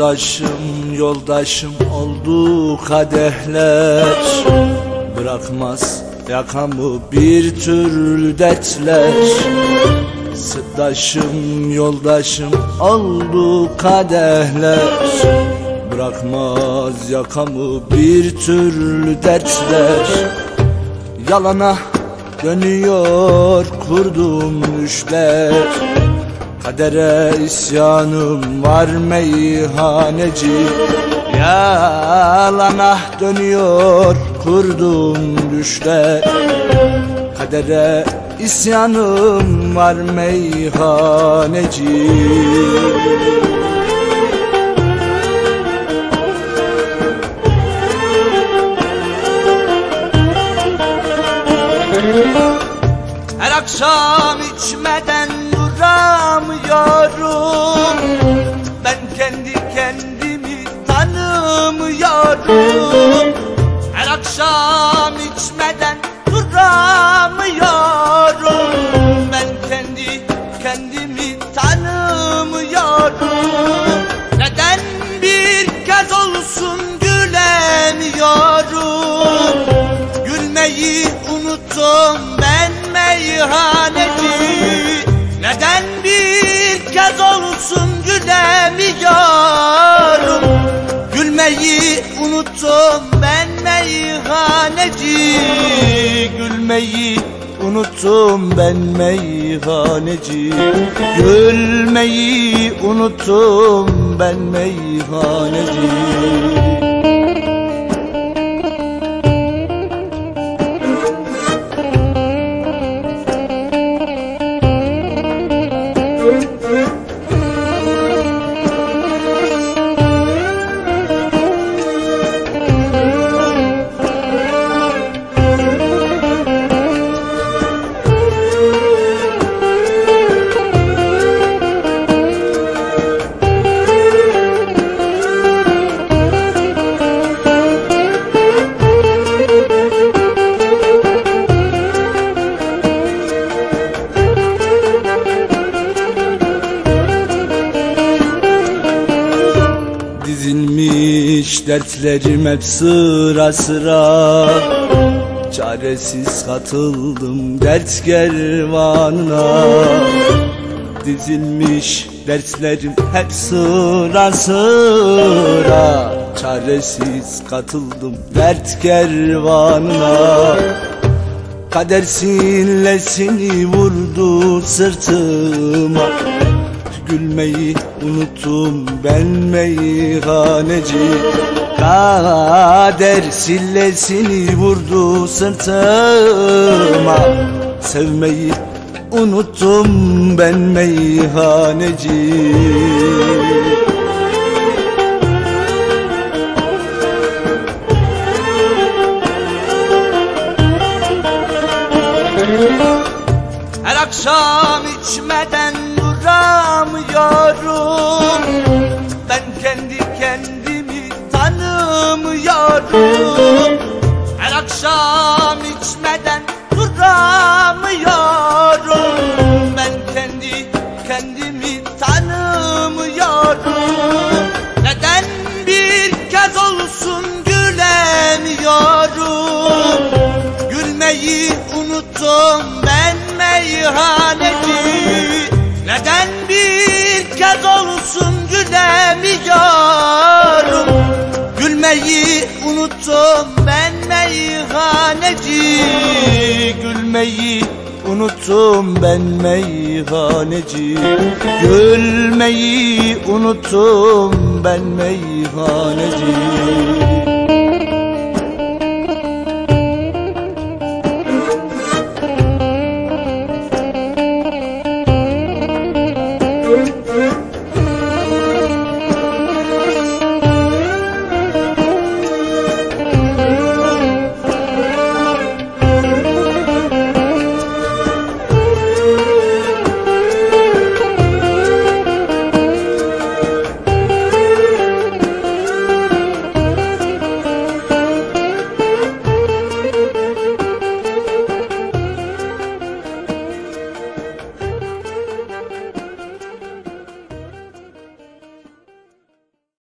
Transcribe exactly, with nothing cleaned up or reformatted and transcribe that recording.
Sırdaşım, yoldaşım oldu kadehler, bırakmaz yakamı bir türlü dertler. Sırdaşım, yoldaşım oldu kadehler, bırakmaz yakamı bir türlü dertler. Yalana dönüyor kurduğum düşler, kadere isyanım var meyhaneci. Yalana dönüyor kurduğum düşler, kadere isyanım var meyhaneci. Her akşam içmeden duramıyorum, ben kendi kendimi tanımıyorum. Her akşam içmeden duramıyorum, ben kendi kendimi tanımıyorum. Neden bir kez olsun gülemiyorum? Gülmeyi unuttum ben meyhaneci. Neden bir kez olsun gülemiyorum? Gülmeyi unuttum ben meyhaneci. Gülmeyi unuttum ben meyhaneci. Gülmeyi unuttum ben meyhaneci. Dizilmiş dertlerim hep sıra sıra, çaresiz katıldım dert kervanına. Dizilmiş dertlerim hep sıra sıra, çaresiz katıldım dert kervanına. Kader sillesini vurdu sırtıma, gülmeyi unuttum ben meyhaneci. Kader sillesini vurdu sırtıma, sevmeyi unuttum ben meyhaneci. Her akşam içmeden duramıyorum, ben kendi kendimi tanımıyorum. Her akşam içmeden duramıyorum, ben kendi kendimi tanımıyorum. Neden bir kez olsun gülemiyorum? Gülmeyi unuttum ben meyhaneci. Neden bir kez olsun gülemiyorum? Gülmeyi unuttum ben meyhaneci. Gülmeyi unuttum ben meyhaneci. Gülmeyi unuttum ben meyhaneci.